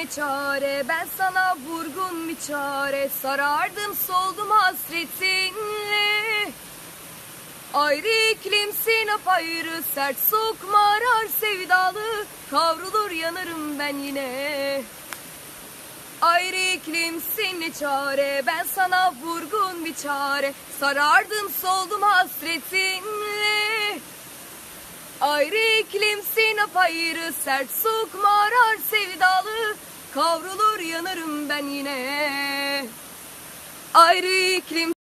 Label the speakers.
Speaker 1: ne çare, ben sana vurgun bir çare. Sarardım soldum hasretinle. Ayrı iklimsin apayrı, sert soğuk marar sevdalı. Kavrulur yanarım ben yine. Ayrı iklimsin ne çare, ben sana vurgun bir çare. Sarardım soldum hasretinle. Ayrı iklimsin apayrı, sert soğuk marar sevdalı. Kavrulur yanarım ben yine. Ayrı iklim